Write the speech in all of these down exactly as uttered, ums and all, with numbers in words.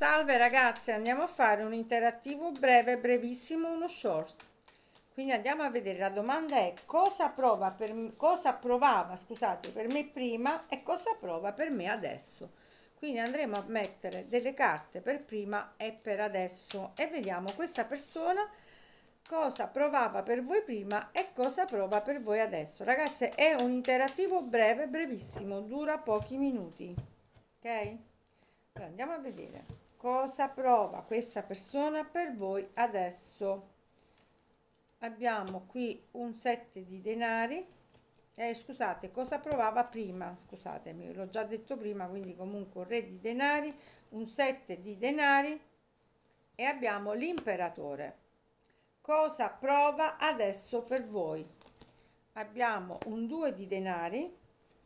Salve ragazze, andiamo a fare un interattivo breve, brevissimo, uno short. Quindi andiamo a vedere, la domanda è cosa prova per cosa provava, scusate, per me prima e cosa prova per me adesso. Quindi andremo a mettere delle carte per prima e per adesso e vediamo questa persona cosa provava per voi prima e cosa prova per voi adesso. Ragazze, è un interattivo breve, brevissimo, dura pochi minuti. Ok? Allora, andiamo a vedere cosa prova questa persona per voi adesso. Abbiamo qui un sette di denari, eh, scusate, cosa provava prima, scusatemi, l'ho già detto prima, quindi comunque un re di denari, un sette di denari e abbiamo l'imperatore. Cosa prova adesso per voi? Abbiamo un due di denari,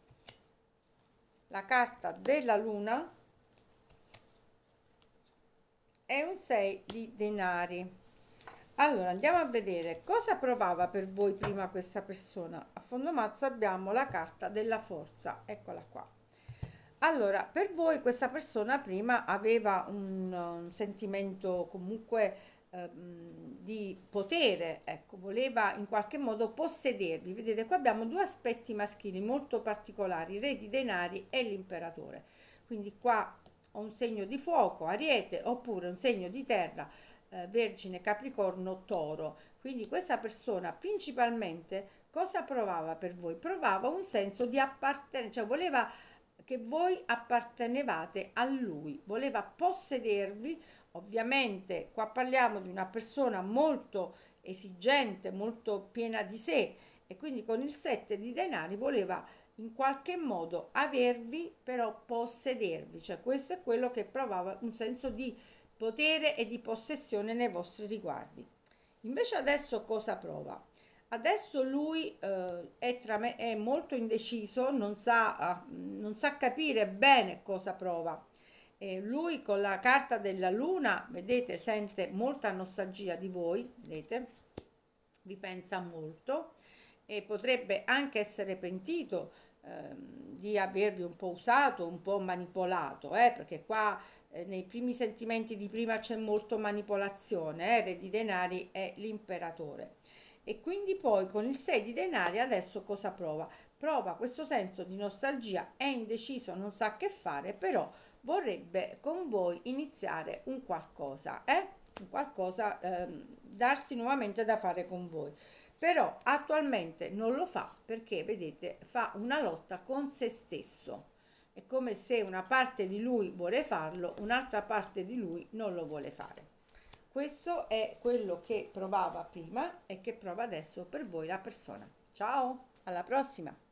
la carta della luna e un sei di denari. Allora andiamo a vedere cosa provava per voi prima questa persona. A fondo mazzo abbiamo la carta della forza, eccola qua. Allora, per voi questa persona prima aveva un, un sentimento comunque eh, di potere, ecco, voleva in qualche modo possedervi. Vedete, qua abbiamo due aspetti maschili molto particolari, re di denari e l'imperatore. Quindi qua ho un segno di fuoco, Ariete, oppure un segno di terra, eh, Vergine, Capricorno, Toro. Quindi questa persona principalmente cosa provava per voi? Provava un senso di appartenenza, cioè voleva che voi appartenevate a lui, voleva possedervi. Ovviamente qua parliamo di una persona molto esigente, molto piena di sé e quindi con il sette di denari voleva in qualche modo avervi, però possedervi, cioè questo è quello che provava, un senso di potere e di possessione nei vostri riguardi. Invece adesso cosa prova? Adesso lui eh, è, tra me, è molto indeciso, non sa, eh, non sa capire bene cosa prova. E lui con la carta della luna, vedete, sente molta nostalgia di voi, vedete, vi pensa molto e potrebbe anche essere pentito ehm, di avervi un po' usato, un po' manipolato, eh, perché qua eh, nei primi sentimenti di prima c'è molto manipolazione, eh, re di denari è l'imperatore. E quindi poi con il sei di denari adesso cosa prova? Prova questo senso di nostalgia, è indeciso, non sa che fare, però vorrebbe con voi iniziare un qualcosa, eh? Un qualcosa, ehm, darsi nuovamente da fare con voi. Però attualmente non lo fa perché, vedete, fa una lotta con se stesso. È come se una parte di lui vuole farlo, un'altra parte di lui non lo vuole fare. Questo è quello che provava prima e che prova adesso per voi la persona. Ciao, alla prossima!